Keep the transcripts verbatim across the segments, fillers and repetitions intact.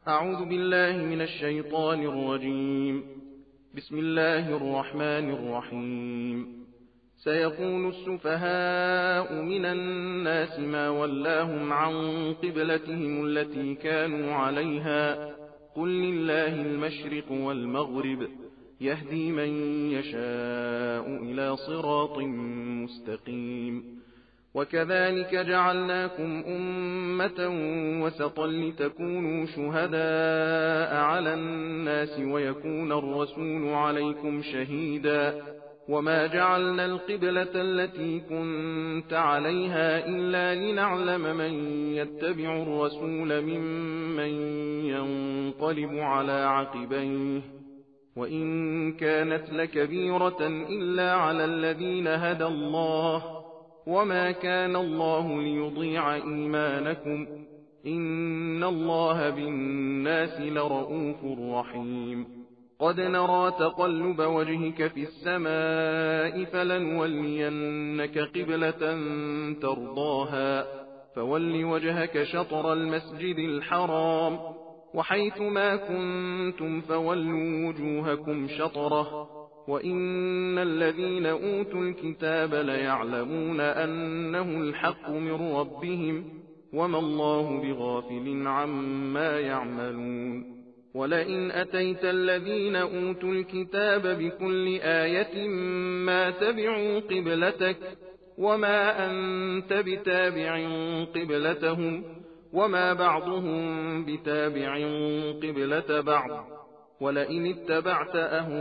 أعوذ بالله من الشيطان الرجيم. بسم الله الرحمن الرحيم. سيقول السفهاء من الناس ما ولاهم عن قبلتهم التي كانوا عليها قل لله المشرق والمغرب يهدي من يشاء إلى صراط مستقيم. وكذلك جعلناكم أمة وسطا لتكونوا شهداء على الناس ويكون الرسول عليكم شهيدا وما جعلنا القبلة التي كنت عليها إلا لنعلم من يتبع الرسول ممن ينقلب على عقبيه وإن كانت لكبيرة إلا على الذين هدى الله وما كان الله ليضيع إيمانكم إن الله بالناس لرؤوف رحيم. قد نرى تقلب وجهك في السماء فلنولينك قبلة ترضاها فول وجهك شطر المسجد الحرام وحيث ما كنتم فولوا وجوهكم شطره وإن الذين أوتوا الكتاب ليعلمون أنه الحق من ربهم وما الله بغافل عما يعملون. ولئن أتيت الذين أوتوا الكتاب بكل آية ما تبعوا قبلتك وما أنت بتابع قبلتهم وما بعضهم بتابع قبلة بعض ولئن اتبعت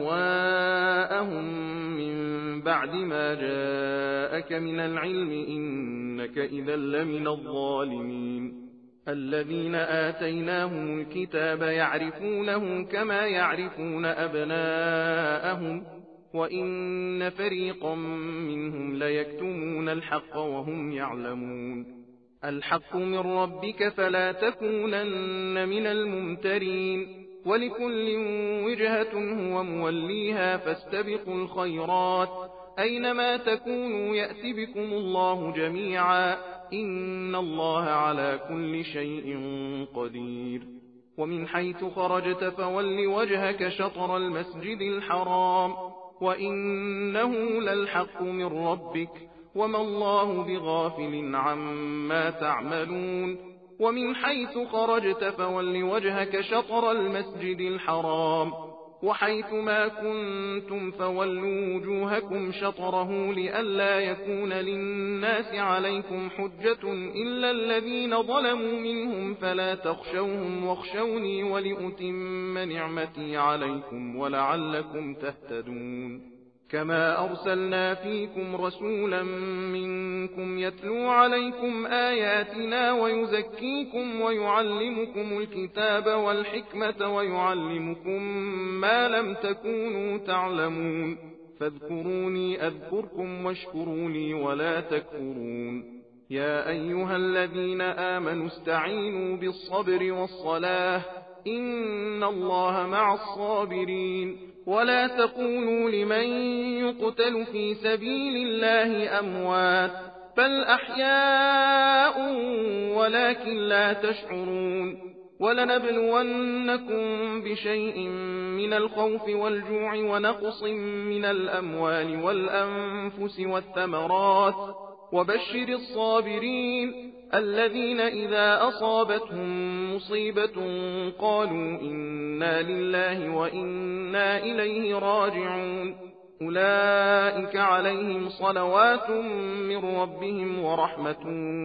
أهواءهم من بعد ما جاءك من العلم إنك إذا لمن الظالمين. الذين آتيناهم الكتاب يعرفونه كما يعرفون أبناءهم وإن فريقا منهم ليكتمون الحق وهم يعلمون. الحق من ربك فلا تكونن من الممترين ولكل وجهة هو موليها فاستبقوا الخيرات أينما تكونوا يأت بكم الله جميعا إن الله على كل شيء قدير. ومن حيث خرجت فول وجهك شطر المسجد الحرام وإنه للحق من ربك وما الله بغافل عما تعملون. ومن حيث خرجت فول وجهك شطر المسجد الحرام وحيث ما كنتم فولوا وجوهكم شطره لئلا يكون للناس عليكم حجة إلا الذين ظلموا منهم فلا تخشوهم واخشوني ولأتم نعمتي عليكم ولعلكم تهتدون. كما أرسلنا فيكم رسولا منكم يتلو عليكم آياتنا ويزكيكم ويعلمكم الكتاب والحكمة ويعلمكم ما لم تكونوا تعلمون فاذكروني أذكركم واشكروا لي ولا تكفرون. يا أيها الذين آمنوا استعينوا بالصبر والصلاة إن الله مع الصابرين. ولا تقولوا لمن يقتل في سبيل الله أموات بل أحياء ولكن لا تشعرون. ولنبلونكم بشيء من الخوف والجوع ونقص من الأموال والأنفس والثمرات وبشر الصابرين الذين إذا أصابتهم مصيبة قالوا إنا لله وإنا إليه راجعون أولئك عليهم صلوات من ربهم ورحمة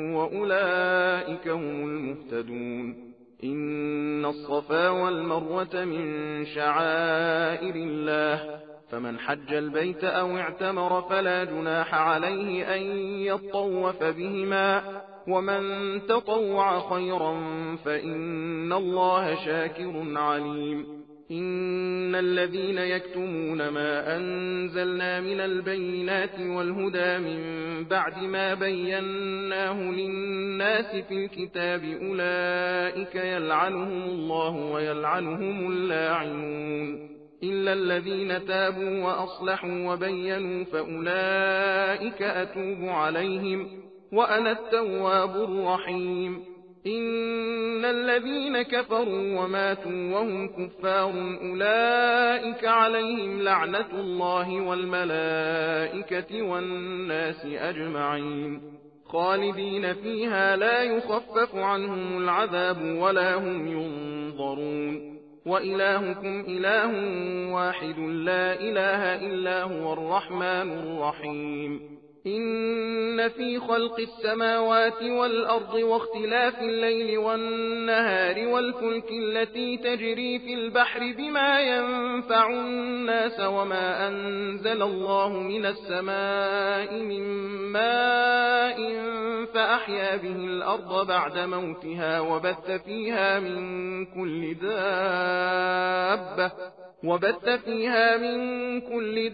وأولئك هم المهتدون. إن الصفا والمروة من شعائر الله فمن حج البيت أو اعتمر فلا جناح عليه أن يطوف بهما ومن تطوع خيرا فإن الله شاكر عليم. إن الذين يكتمون ما أنزلنا من البينات والهدى من بعد ما بيناه للناس في الكتاب أولئك يلعنهم الله ويلعنهم اللاعنون إلا الذين تابوا وأصلحوا وبينوا فأولئك أتوب عليهم وأنا التواب الرحيم. إن الذين كفروا وماتوا وهم كفار أولئك عليهم لعنة الله والملائكة والناس أجمعين خالدين فيها لا يخفف عنهم العذاب ولا هم ينظرون وإلهكم إله واحد لا إله إلا هو الرحمن الرحيم إن في خلق السماوات والأرض واختلاف الليل والنهار والفلك التي تجري في البحر بما ينفع الناس وما أنزل الله من السماء من ماء فأحيا به الأرض بعد موتها وبث فيها من كل دابة وبث فيها من كل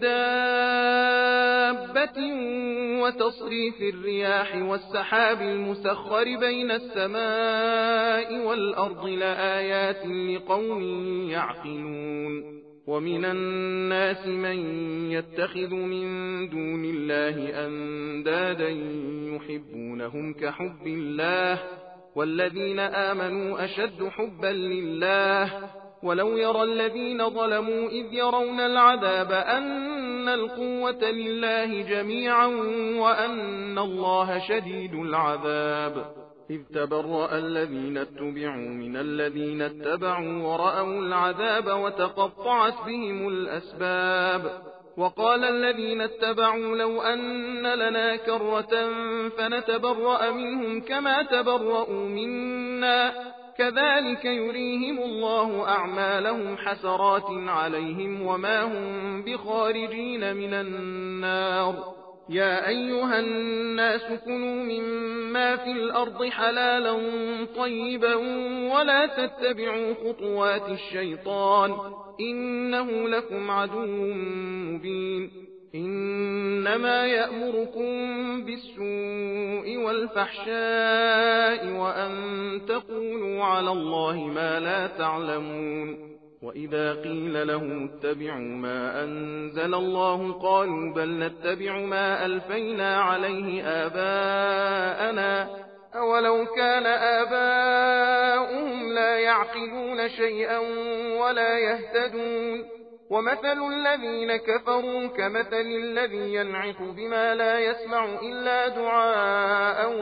دابة وتصريف الرياح والسحاب المسخر بين السماء والأرض لآيات لقوم يعقلون ومن الناس من يتخذ من دون الله أندادا يحبونهم كحب الله والذين آمنوا أشد حبا لله ولو يرى الذين ظلموا إذ يرون العذاب أن القوة لله جميعا وأن الله شديد العذاب إذ تبرأ الذين اتبعوا من الذين اتبعوا ورأوا العذاب وتقطعت بهم الأسباب وقال الذين اتبعوا لو أن لنا كرة فنتبرأ منهم كما تبرأوا منا كذلك يريهم الله أعمالهم حسرات عليهم وما هم بخارجين من النار يا أيها الناس كلوا مما في الأرض حلالا طيبا ولا تتبعوا خطوات الشيطان إنه لكم عدو مبين إنما يأمركم بالسوء والفحشاء وأن تقولوا على الله ما لا تعلمون وإذا قيل لهم اتبعوا ما أنزل الله قالوا بل نتبع ما ألفينا عليه آباءنا أولو كان آباؤهم لا يعقلون شيئا ولا يهتدون ومثل الذين كفروا كمثل الذي ينعق بما لا يسمع إلا دعاء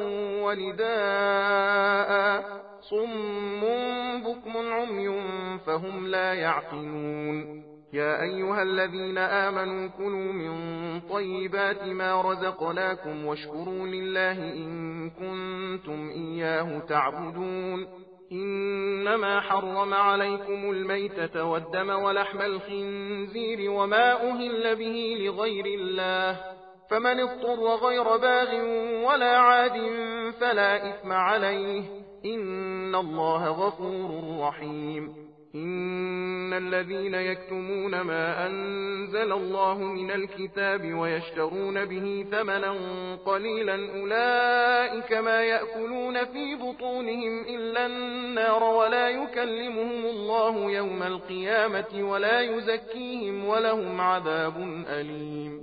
ونداء صم بكم عمي فهم لا يعقلون يا أيها الذين آمنوا كلوا من طيبات ما رزقناكم واشكروا لله إن كنتم إياه تعبدون إنما حرم عليكم الميتة والدم ولحم الخنزير وما أهل به لغير الله فمن اضطر غير باغ ولا عاد فلا إثم عليه إن الله غفور رحيم إن الذين يكتمون ما أنزل الله من الكتاب ويشترون به ثمنا قليلا أولئك ما يأكلون في بطونهم إلا النار ولا يكلمهم الله يوم القيامة ولا يزكيهم ولهم عذاب أليم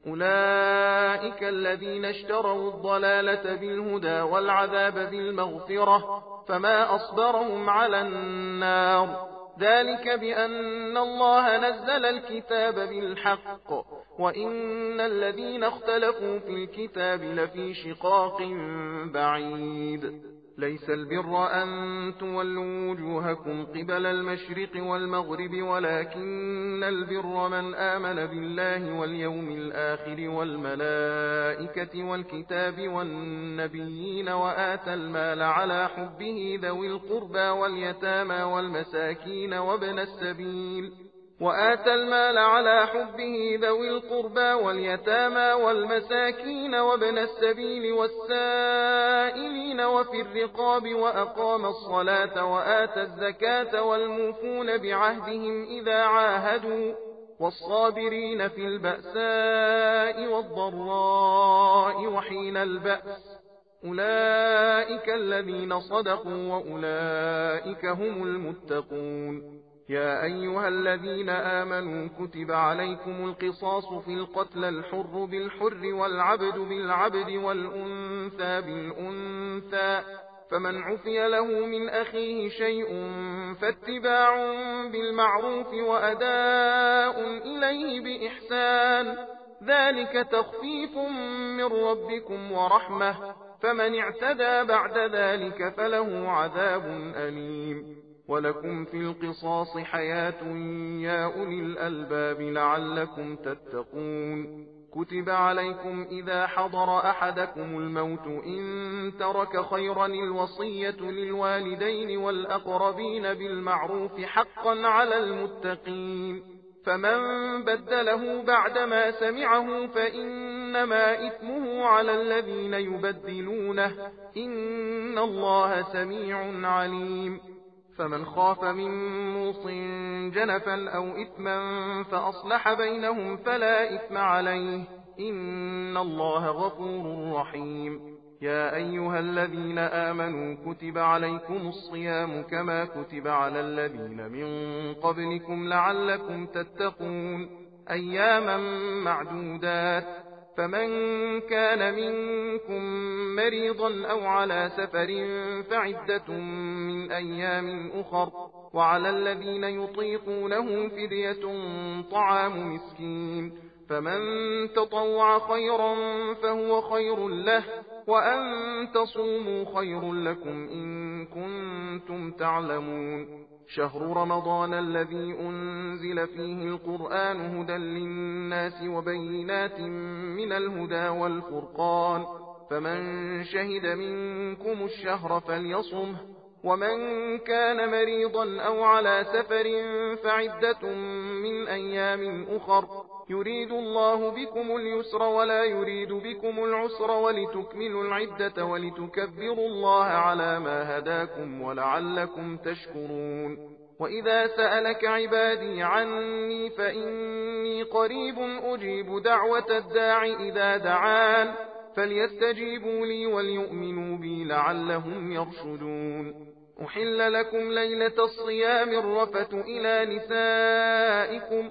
أولئك الذين اشتروا الضلالة بالهدى والعذاب بالمغفرة فما أصبرهم على النار ذلك بأن الله نزل الكتاب بالحق وإن الذين اختلفوا في الكتاب لفي شقاق بعيد ليس البر أن تولوا وجوهكم قبل المشرق والمغرب ولكن البر من آمن بالله واليوم الآخر والملائكة والكتاب والنبيين وآتى المال على حبه ذوي القربى واليتامى والمساكين وابن السبيل وآتى المال على حبه ذوي القربى واليتامى والمساكين وابن السبيل والسائلين وفي الرقاب وأقام الصلاة وآتى الزكاة والموفون بعهدهم إذا عاهدوا والصابرين في البأساء والضراء وحين البأس أولئك الذين صدقوا وأولئك هم المتقون يا أيها الذين آمنوا كتب عليكم القصاص في القتلى الحر بالحر والعبد بالعبد والأنثى بالأنثى فمن عفي له من أخيه شيء فاتباع بالمعروف وأداء إليه بإحسان، ذلك تخفيف من ربكم ورحمة، فمن اعتدى بعد ذلك فله عذاب أليم. ولكم في القصاص حياة يا أولي الألباب لعلكم تتقون. كتب عليكم إذا حضر أحدكم الموت إن ترك خيرا الوصية للوالدين والأقربين بالمعروف حقا على المتقين، فمن بدله بعدما سمعه فإنما إثمه على الذين يبدلونه، إن الله سميع عليم. فمن خاف من موص جنفا أو إثما فأصلح بينهم فلا إثم عليه، إن الله غفور رحيم. يا أيها الذين آمنوا كتب عليكم الصيام كما كتب على الذين من قبلكم لعلكم تتقون، أياما معدودات، فمن كان منكم مريضا أو على سفر فعدة من أيام أخر، وعلى الذين يطيقونه فدية طعام مسكين، فمن تطوع خيرا فهو خير له، وأن تصوموا خير لكم إن كنتم تعلمون. شهر رمضان الذي أنزل فيه القرآن هدى للناس وبينات من الهدى والفرقان، فمن شهد منكم الشهر فليصمه، ومن كان مريضا أو على سفر فعدة من أيام أخر، يريد الله بكم اليسر ولا يريد بكم العسر ولتكملوا العدة ولتكبروا الله على ما هداكم ولعلكم تشكرون. وإذا سألك عبادي عني فإني قريب أجيب دعوة الداع إذا دعان، فليستجيبوا لي وليؤمنوا بي لعلهم يرشدون. أحل لكم ليلة الصيام الرفث إلى نسائكم،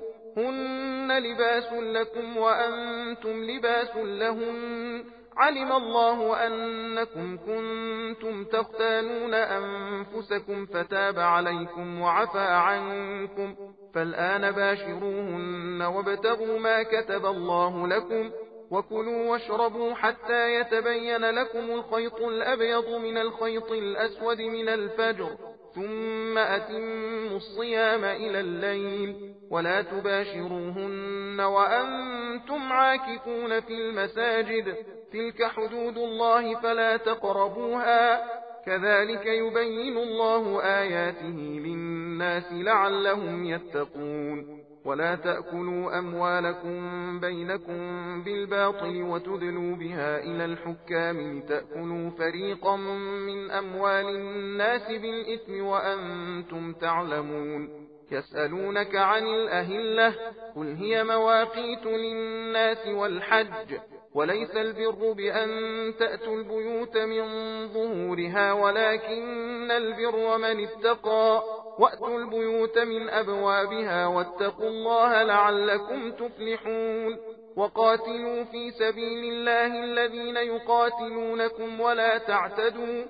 هن لباس لكم وأنتم لباس لهن، علم الله أنكم كنتم تختانون أنفسكم فتاب عليكم وعفى عنكم، فالآن باشروهن وابتغوا ما كتب الله لكم، وكلوا واشربوا حتى يتبين لكم الخيط الأبيض من الخيط الأسود من الفجر، ثم أتموا الصيام إلى الليل، ولا تباشروهن وأنتم عاكفون في المساجد، تلك حدود الله فلا تقربوها، كذلك يبين الله آياته للناس لعلهم يتقون. ولا تأكلوا أموالكم بينكم بالباطل وتدلوا بها إلى الحكام لتأكلوا فريقا من أموال الناس بالإثم وأنتم تعلمون. يسألونك عن الأهلة، قل هي مواقيت للناس والحج، وليس البر بأن تأتوا البيوت من ظهورها ولكن البر من اتقى، وأتوا البيوت من أبوابها واتقوا الله لعلكم تفلحون. وقاتلوا في سبيل الله الذين يقاتلونكم ولا تعتدوا،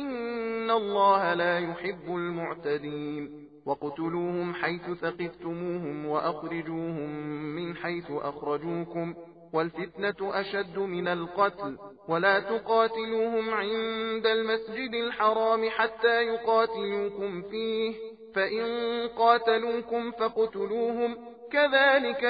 إن الله لا يحب المعتدين. واقتلوهم حيث ثقفتموهم وأخرجوهم من حيث أخرجوكم، والفتنة أشد من القتل، ولا تقاتلوهم عند المسجد الحرام حتى يقاتلوكم فيه، فإن قاتلوكم فاقتلوهم، كذلك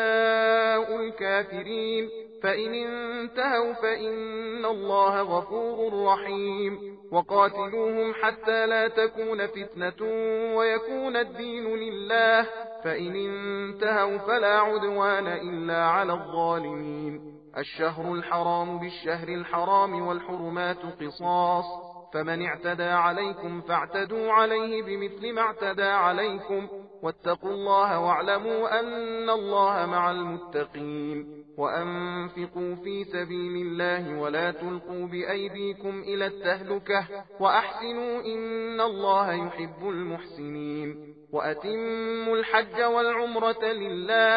جزاء الكافرين، فإن انتهوا فإن الله غفور رحيم. وقاتلوهم حتى لا تكون فتنة ويكون الدين لله، فإن انتهوا فلا عدوان إلا على الظالمين. الشهر الحرام بالشهر الحرام والحرمات قصاص، فمن اعتدى عليكم فاعتدوا عليه بمثل ما اعتدى عليكم، واتقوا الله واعلموا أن الله مع المتقين. وأنفقوا في سبيل الله ولا تلقوا بأيديكم إلى التهلكة، وأحسنوا إن الله يحب المحسنين. وأتموا الحج والعمرة لله،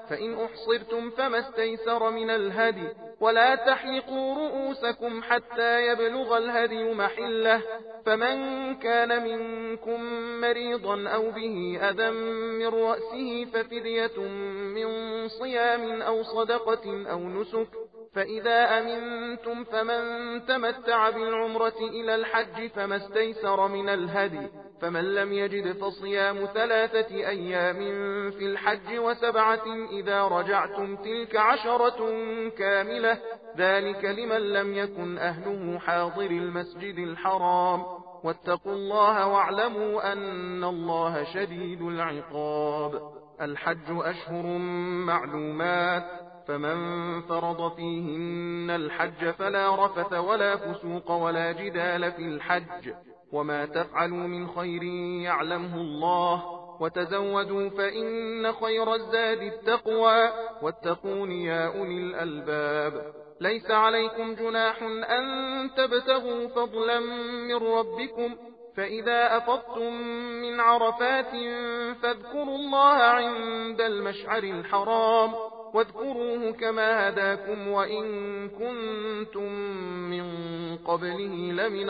فإن أحصرتم فما استيسر من الهدي ولا تحلقوا رؤوسكم حتى يبلغ الهدي محله فمن كان منكم مريضا أو به أذى من رأسه ففدية من صيام أو صدقة أو نسك فإذا أمنتم فمن تمتع بالعمرة إلى الحج فما استيسر من الهدي فمن لم يجد فصيام ثلاثة أيام في الحج وسبعة إذا رجعتم تلك عشرة كاملة ذلك لمن لم يكن أهله حاضر المسجد الحرام واتقوا الله واعلموا أن الله شديد العقاب الحج أشهر معلومات فمن فرض فيهن الحج فلا رفث ولا فسوق ولا جدال في الحج وما تفعلوا من خير يعلمه الله وتزودوا فإن خير الزاد التقوى واتقون يا أولي الألباب ليس عليكم جناح أن تبتغوا فضلا من ربكم فإذا أفضتم من عرفات فاذكروا الله عند المشعر الحرام واذكروه كما هداكم وإن كنتم من قبله لمن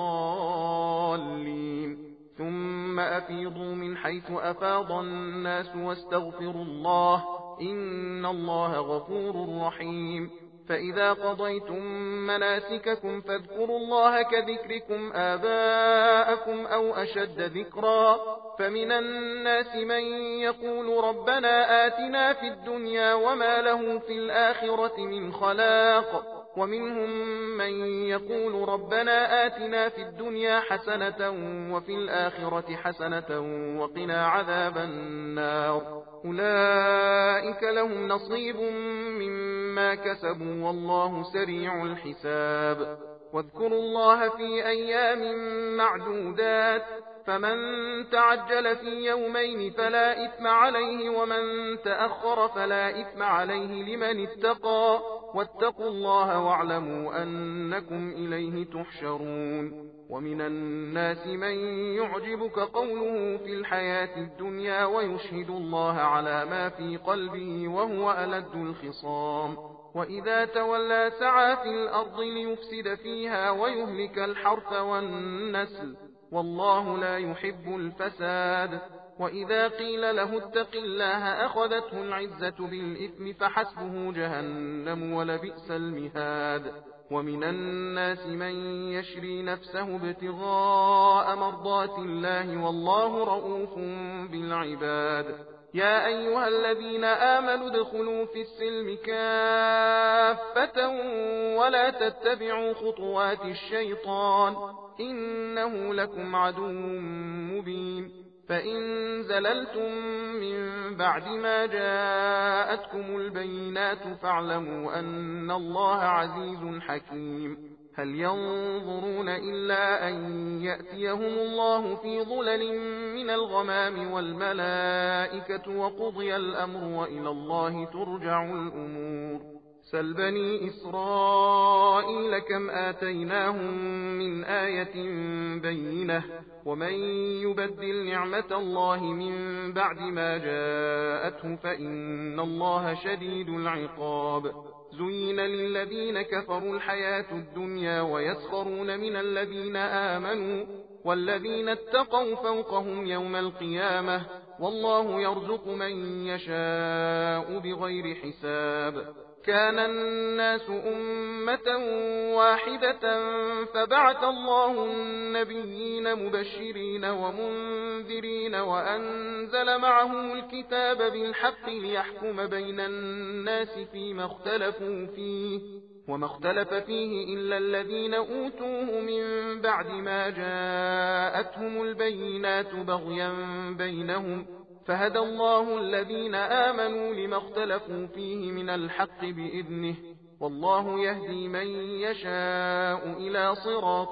الضالين ثم أفيضوا من حيث أفاض الناس واستغفروا الله إن الله غفور رحيم فإذا قضيتم مناسككم فاذكروا الله كذكركم آباءكم أو أشد ذكرا فمن الناس من يقول ربنا آتنا في الدنيا وما له في الآخرة من خلاق ومنهم من يقول ربنا آتنا في الدنيا حسنة وفي الآخرة حسنة وقنا عذاب النار أولئك لهم نصيب مما كسبوا والله سريع الحساب واذكروا الله في أيام معدودات فمن تعجل في يومين فلا إثم عليه ومن تأخر فلا إثم عليه لمن اتقى واتقوا الله واعلموا أنكم إليه تحشرون ومن الناس من يعجبك قوله في الحياة الدنيا ويشهد الله على ما في قلبه وهو ألد الخصام وإذا تولى سعى في الأرض ليفسد فيها ويهلك الحرث والنسل والله لا يحب الفساد وإذا قيل له اتق الله أخذته العزة بالإثم فحسبه جهنم ولبئس المهاد ومن الناس من يشري نفسه ابتغاء مرضات الله والله رؤوف بالعباد يا أيها الذين آمنوا ادخلوا في السلم كافة ولا تتبعوا خطوات الشيطان إنه لكم عدو مبين فإن زللتم من بعد ما جاءتكم البينات فاعلموا أن الله عزيز حكيم هل ينظرون إلا أن يأتيهم الله في ظلل من الغمام والملائكة وقضي الأمر وإلى الله ترجع الأمور سل بني إسرائيل كم آتيناهم من آية بينة ومن يبدل نعمة الله من بعد ما جاءته فإن الله شديد العقاب زين للذين كفروا الحياة الدنيا ويسخرون من الذين آمنوا والذين اتقوا فوقهم يوم القيامة والله يرزق من يشاء بغير حساب كان الناس أمة واحدة فبعث الله النبيين مبشرين ومنذرين وأنزل معهم الكتاب بالحق ليحكم بين الناس فيما اختلفوا فيه وما اختلف فيه إلا الذين أوتوه من بعد ما جاءتهم البينات بغيا بينهم فهدى الله الذين آمنوا لما اختلفوا فيه من الحق بإذنه والله يهدي من يشاء إلى صراط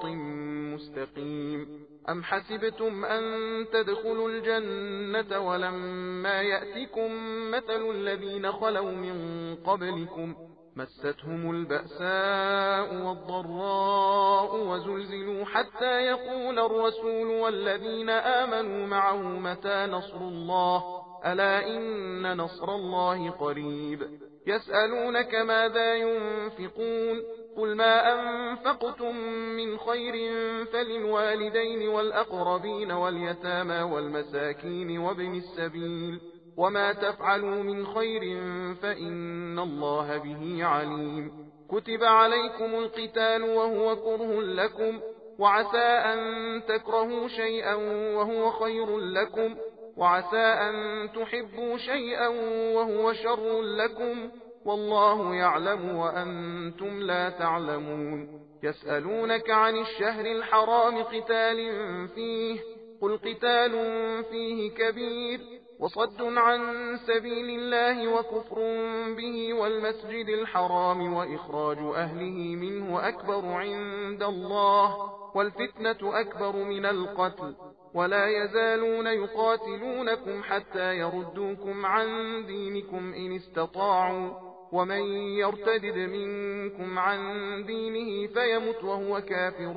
مستقيم أم حسبتم أن تدخلوا الجنة ولما يأتكم مثل الذين خلوا من قبلكم مستهم البأساء والضراء وزلزلوا حتى يقول الرسول والذين آمنوا معه متى نصر الله ألا إن نصر الله قريب. يسألونك ماذا ينفقون قل ما أنفقتم من خير فللوالدين والأقربين واليتامى والمساكين وابن السبيل وما تفعلوا من خير فإن الله به عليم. كتب عليكم القتال وهو كره لكم وعسى أن تكرهوا شيئا وهو خير لكم وعسى أن تحبوا شيئا وهو شر لكم والله يعلم وأنتم لا تعلمون. يسألونك عن الشهر الحرام قتال فيه قل قتال فيه كبير وصد عن سبيل الله وكفر به والمسجد الحرام وإخراج أهله منه أكبر عند الله والفتنة أكبر من القتل ولا يزالون يقاتلونكم حتى يردوكم عن دينكم إن استطاعوا ومن يرتدد منكم عن دينه فيمت وهو كافر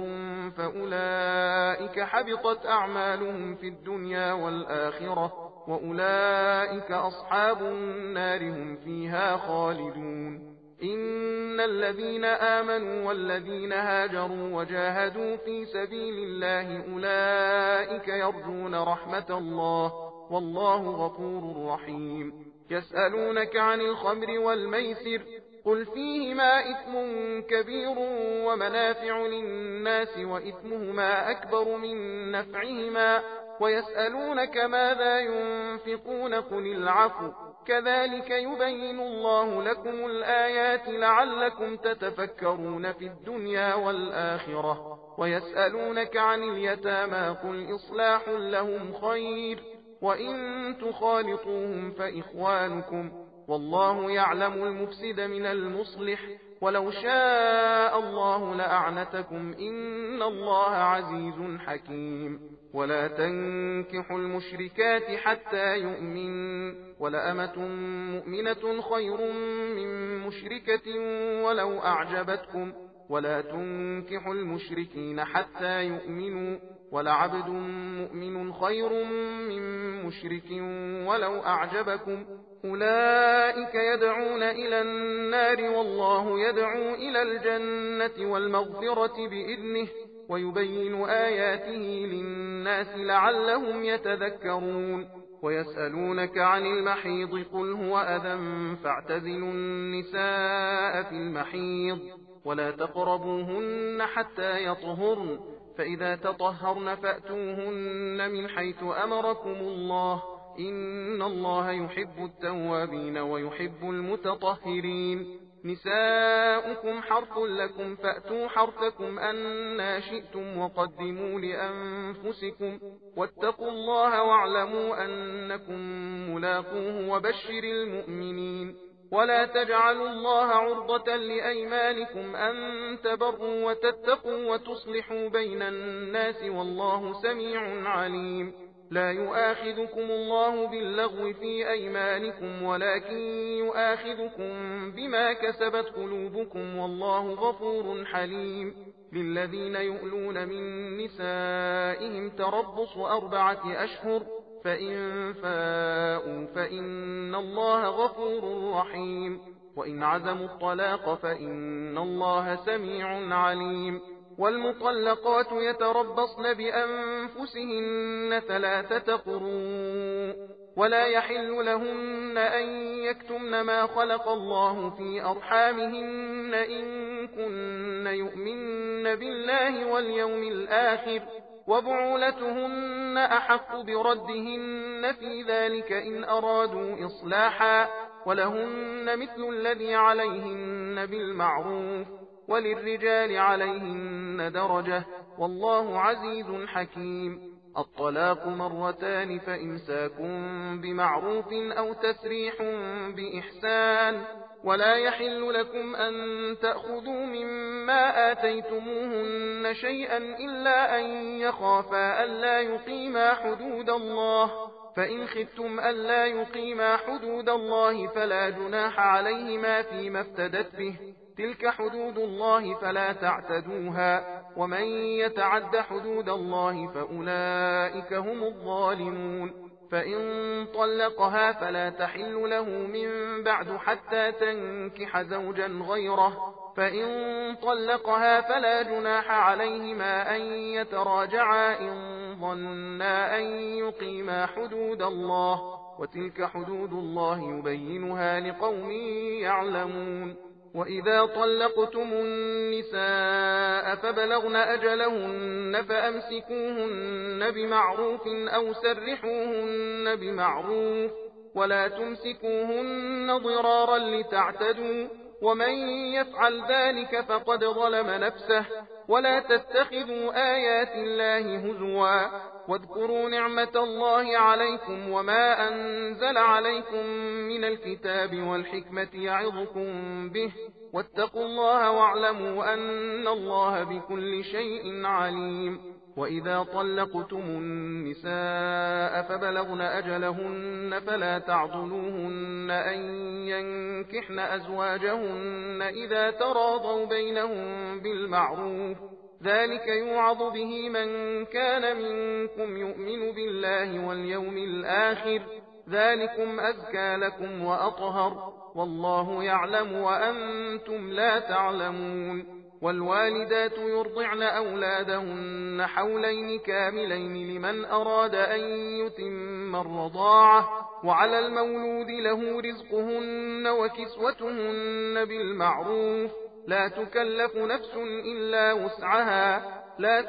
فأولئك حبطت أعمالهم في الدنيا والآخرة وأولئك أصحاب النار هم فيها خالدون. إن الذين آمنوا والذين هاجروا وجاهدوا في سبيل الله أولئك يرجون رحمة الله والله غفور رحيم. يسألونك عن الخمر والميسر قل فيهما إثم كبير ومنافع للناس وإثمهما أكبر من نفعهما ويسألونك ماذا ينفقون قل العفو كذلك يبين الله لكم الآيات لعلكم تتفكرون في الدنيا والآخرة. ويسألونك عن اليتامى قل إصلاح لهم خير وإن تخالطوهم فإخوانكم والله يعلم المفسد من المصلح ولو شاء الله لأعنتكم إن الله عزيز حكيم. ولا تنكحوا المشركات حتى يؤمن ولأمة مؤمنة خير من مشركة ولو أعجبتكم ولا تنكحوا المشركين حتى يؤمنوا ولعبد مؤمن خير من مشرك ولو أعجبكم أولئك يدعون إلى النار والله يدعو إلى الجنة والمغفرة بإذنه ويبين آياته للناس لعلهم يتذكرون. ويسألونك عن المحيض قل هو أذى فاعتزلوا النساء في المحيض ولا تقربوهن حتى يطهرن فإذا تطهرن فأتوهن من حيث أمركم الله إن الله يحب التوابين ويحب المتطهرين. نساؤكم حرث لكم فأتوا حرثكم أنا شئتم وقدموا لأنفسكم واتقوا الله واعلموا أنكم ملاقوه وبشر المؤمنين. ولا تجعلوا الله عرضة لأيمانكم أن تبروا وتتقوا وتصلحوا بين الناس والله سميع عليم. لا يؤاخذكم الله باللغو في أيمانكم ولكن يؤاخذكم بما كسبت قلوبكم والله غفور حليم. للذين يؤلون من نسائهم تربص أربعة أشهر فإن فاءوا فإن الله غفور رحيم. وإن عزموا الطلاق فإن الله سميع عليم. والمطلقات يتربصن بأنفسهن ثلاثة قروء ولا يحل لهن أن يكتمن ما خلق الله في أرحامهن إن كن يؤمن بالله واليوم الآخر وبعولتهن أحق بردهن في ذلك إن أرادوا إصلاحا ولهن مثل الذي عليهن بالمعروف وللرجال عليهن درجة والله عزيز حكيم. الطلاق مرتان فإمساك بمعروف أو تسريح بإحسان ولا يحل لكم أن تأخذوا مما آتيتموهن شيئا إلا أن يخافا ألا يقيما حدود الله فإن خفتم ألا يقيما حدود الله فلا جناح عليهما فيما افتدت به تلك حدود الله فلا تعتدوها ومن يتعد حدود الله فأولئك هم الظالمون. فإن طلقها فلا تحل له من بعد حتى تنكح زوجا غيره، فإن طلقها فلا جناح عليهما أن يتراجعا إن ظنا أن يقيما حدود الله، وتلك حدود الله يبينها لقوم يعلمون. وإذا طلقتم النساء فبلغن أجلهن فأمسكوهن بمعروف أو سرحوهن بمعروف، ولا تمسكوهن ضرارا لتعتدوا، ومن يفعل ذلك فقد ظلم نفسه. ولا تتخذوا آيات الله هزوا، واذكروا نعمة الله عليكم وما أنزل عليكم من الكتاب والحكمة يعظكم به، واتقوا الله واعلموا أن الله بكل شيء عليم. وإذا طلقتم النساء فبلغن أجلهن فلا تعضلوهن أن ينكحن أزواجهن إذا تراضوا بينهم بالمعروف، ذلك يوعظ به من كان منكم يؤمن بالله واليوم الآخر، ذلكم أزكى لكم وأطهر، والله يعلم وأنتم لا تعلمون. والوالدات يرضعن أولادهن حولين كاملين لمن أراد أن يتم الرضاعة، وعلى المولود له رزقهن وكسوتهن بالمعروف، لا تكلف نفس إلا وسعها، لا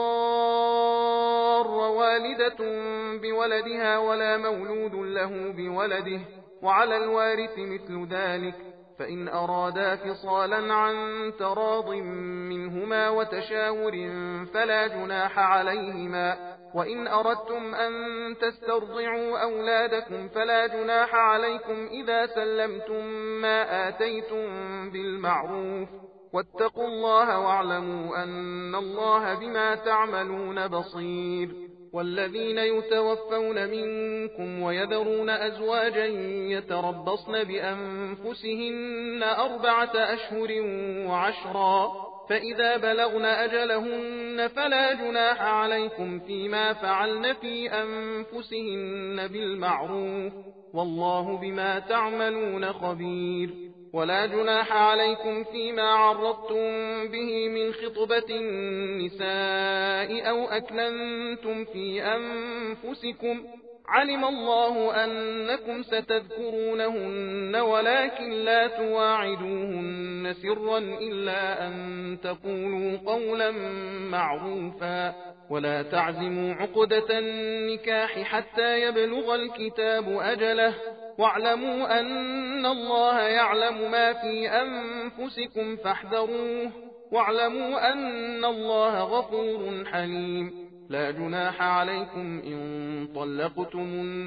تضار والدة بولدها ولا مولود له بولده، وعلى الوارث مثل ذلك، فإن أرادا فصالا عن تراض منهما وتشاور فلا جناح عليهما. وإن أردتم أن تسترضعوا أولادكم فلا جناح عليكم إذا سلمتم ما آتيتم بالمعروف، واتقوا الله واعلموا أن الله بما تعملون بصير. والذين يتوفون منكم ويذرون أزواجا يتربصن بأنفسهن أربعة أشهر وعشرا، فإذا بلغن أجلهن فلا جناح عليكم فيما فعلن في أنفسهن بالمعروف، والله بما تعملون خبير. ولا جناح عليكم فيما عرضتم به من خطبة النساء أو أكننتم في أنفسكم، علم الله أنكم ستذكرونهن ولكن لا تواعدوهن سرا إلا أن تقولوا قولا معروفا، ولا تعزموا عقدة النكاح حتى يبلغ الكتاب أجله، واعلموا أن الله يعلم ما في أنفسكم فاحذروه، واعلموا أن الله غفور حليم. لا جناح عليكم إن طلقتم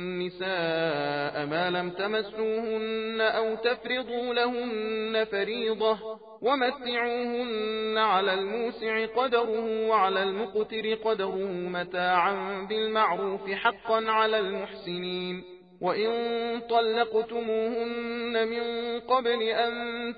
النساء ما لم تمسوهن أو تفرضوا لهن فريضة، ومتعوهن على الموسع قدره وعلى المقتر قدره متاعا بالمعروف حقا على المحسنين. وإن طلقتموهن من قبل أن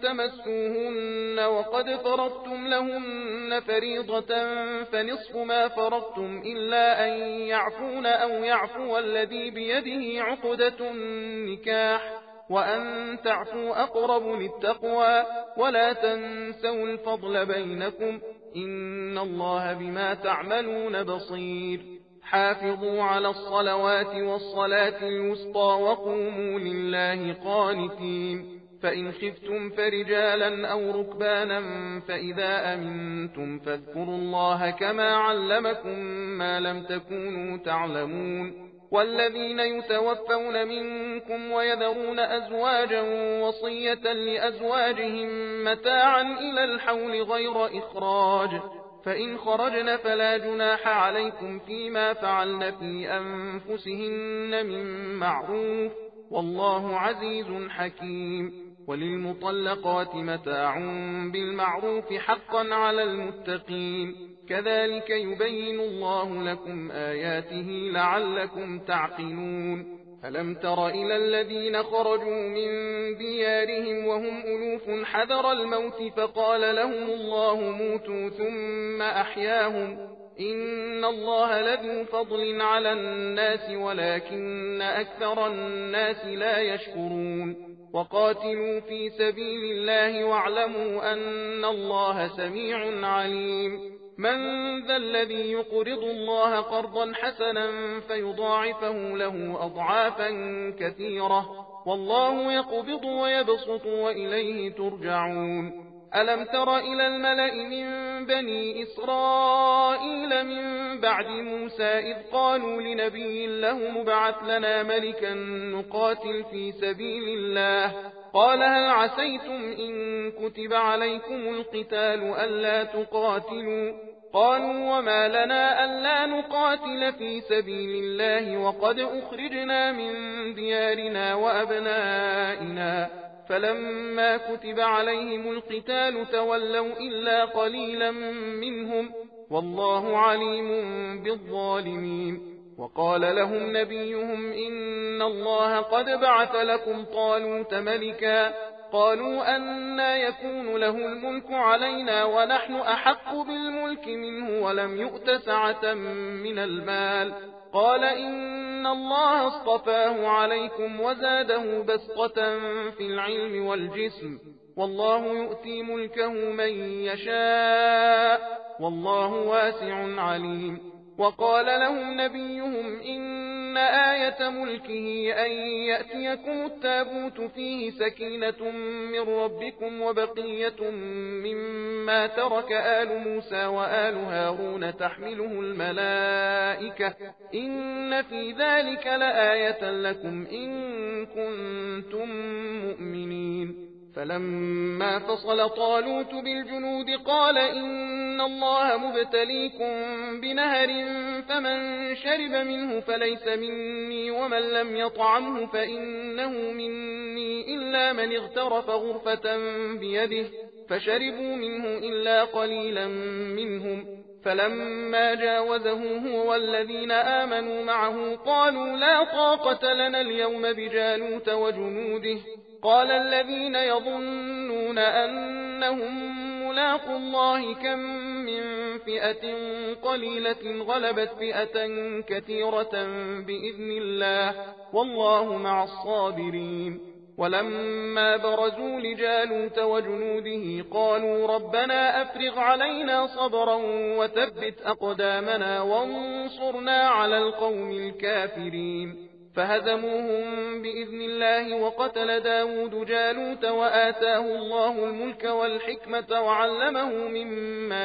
تمسوهن وقد فرضتم لهن فريضة فنصف ما فرضتم إلا أن يعفون أو يعفو الذي بيده عقدة النكاح، وأن تعفوا أقرب للتقوى، ولا تنسوا الفضل بينكم، إن الله بما تعملون بصير. حافظوا على الصلوات والصلاة الوسطى وقوموا لله قانتين. فإن خفتم فرجالا أو ركبانا فإذا أمنتم فاذكروا الله كما علمكم ما لم تكونوا تعلمون. والذين يتوفون منكم ويذرون أزواجا وصية لأزواجهم متاعا إلى الحول غير إخراج، فإن خرجن فلا جناح عليكم فيما فعلن في أنفسهن من معروف، والله عزيز حكيم. وللمطلقات متاع بالمعروف حقا على المتقين، كذلك يبين الله لكم آياته لعلكم تعقلون. ألم تر إلى الذين خرجوا من ديارهم وهم ألوف حذر الموت فقال لهم الله موتوا ثم أحياهم إن الله لذو فضل على الناس ولكن أكثر الناس لا يشكرون وقاتلوا في سبيل الله واعلموا أن الله سميع عليم من ذا الذي يقرض الله قرضا حسنا فيضاعفه له أضعافا كثيرة والله يقبض ويبسط وإليه ترجعون ألم تر إلى الملأ من بني إسرائيل من بعد موسى إذ قالوا لنبي له مبعث لنا ملكا نقاتل في سبيل الله قال هل عسيتم إن كتب عليكم القتال ألا تقاتلوا قالوا وما لنا ألا نقاتل في سبيل الله وقد أخرجنا من ديارنا وأبنائنا فلما كتب عليهم القتال تولوا إلا قليلا منهم والله عليم بالظالمين وقال لهم نبيهم إن الله قد بعث لكم طالوت ملكا قالوا أنى يكون له الملك علينا ونحن أحق بالملك منه ولم يؤت سعة من المال قال إن الله اصطفاه عليكم وزاده بسطة في العلم والجسم والله يؤتي ملكه من يشاء والله واسع عليم وقال لهم نبيهم إن آية ملكه أن يأتيكم التابوت فيه سكينة من ربكم وبقية مما ترك آل موسى وآل هارون تحمله الملائكة إن في ذلك لآية لكم إن كنتم مؤمنين فلما فصل طالوت بالجنود قال إن الله مبتليكم بنهر فمن شرب منه فليس مني ومن لم يطعمه فإنه مني إلا من اغترف غرفة بيده فشربوا منه إلا قليلا منهم فلما جاوزه هو والذين آمنوا معه قالوا لا طاقة لنا اليوم بجالوت وجنوده قال الذين يظنون أنهم ملاقوا الله كم من فئة قليلة غلبت فئة كثيرة بإذن الله والله مع الصابرين ولما برزوا لجالوت وجنوده قالوا ربنا أفرغ علينا صبرا وثبت أقدامنا وانصرنا على القوم الكافرين فهزموهم بإذن الله وقتل داود جالوت وآتاه الله الملك والحكمة وعلمه مما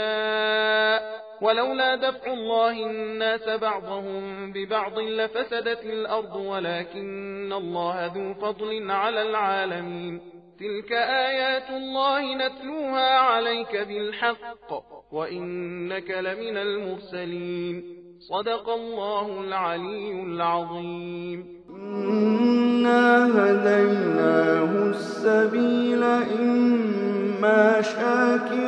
يشاء ولولا دفع الله الناس بعضهم ببعض لفسدت الأرض ولكن الله ذو فضل على العالمين تلك آيات الله نتلوها عليك بالحق وإنك لمن المرسلين صدق الله العلي العظيم إنا هديناه السبيل إما شاكرا